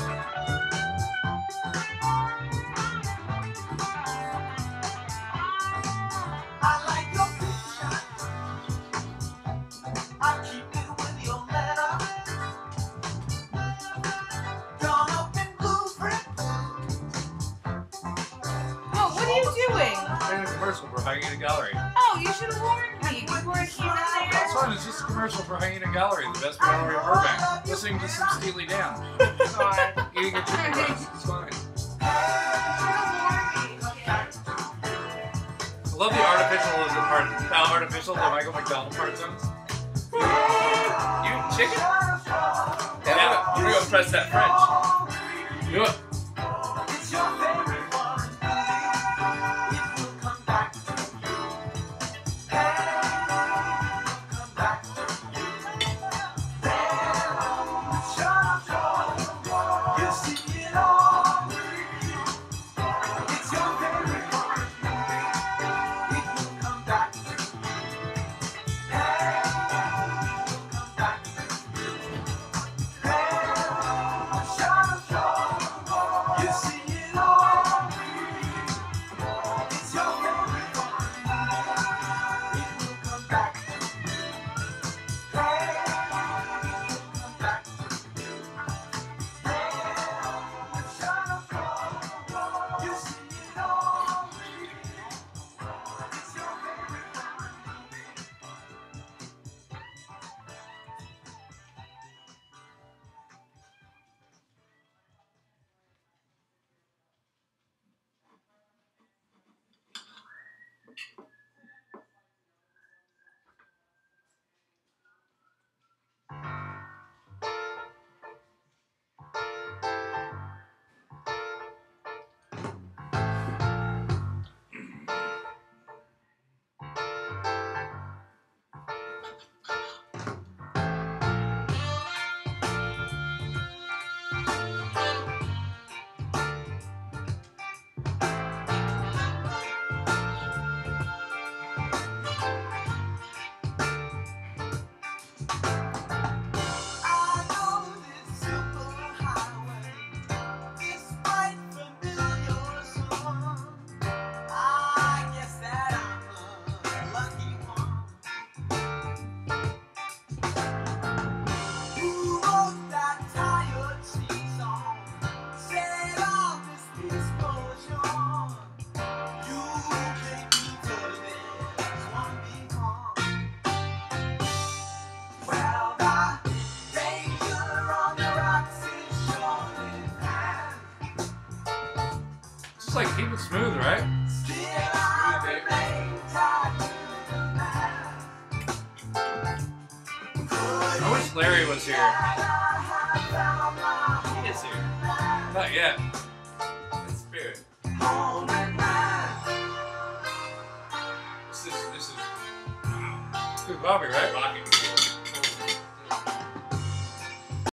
For Hyaena Gallery. Oh, you should have warned me before I came in there. That's fine. It's just a commercial for Hyaena Gallery, the best gallery in Burbank. Listening to some Steely Dan. God. Eating a chicken breast. It's fine. I love the artificial part. How artificial the Michael McDonald part sounds. You chicken? Yeah. You go press that French. Do it. Just like keep it smooth, right? I wish Larry was here. He is here. Not yet. In spirit. This is wow. It's good coffee, right? Rocking.